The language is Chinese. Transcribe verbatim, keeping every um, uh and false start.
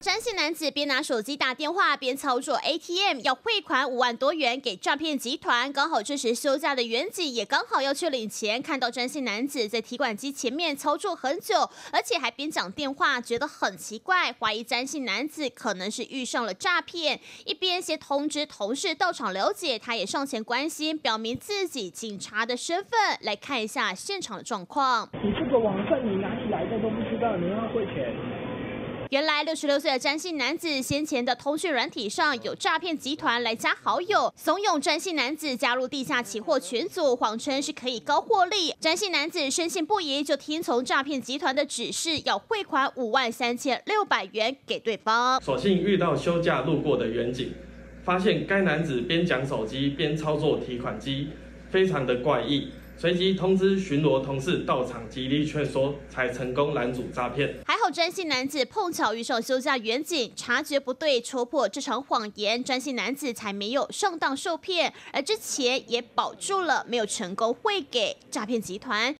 詹姓男子边拿手机打电话边操作 A T M， 要汇款五万多元给诈骗集团。刚好这时休假的远景也刚好要去领钱，看到詹姓男子在提款机前面操作很久，而且还边讲电话，觉得很奇怪，怀疑詹姓男子可能是遇上了诈骗。一边先通知同事到场了解，他也上前关心，表明自己警察的身份。来看一下现场的状况。 你这个网站你哪里来的都不知道，你要汇钱。 原来六十六岁的詹姓男子先前的通讯软体上有诈骗集团来加好友，怂恿詹姓男子加入地下期货群组，谎称是可以高获利。詹姓男子深信不疑，就听从诈骗集团的指示，要汇款五万三千六百元给对方。 所幸遇到休假路过的远景，发现该男子边讲手机边操作提款机，非常的怪异。随即通知巡逻同事到场极力劝说，才成功拦阻诈骗。 还好詹姓男子碰巧遇上休假远景，察觉不对，戳破这场谎言，詹姓男子才没有上当受骗，而这钱也保住了，没有成功汇给诈骗集团。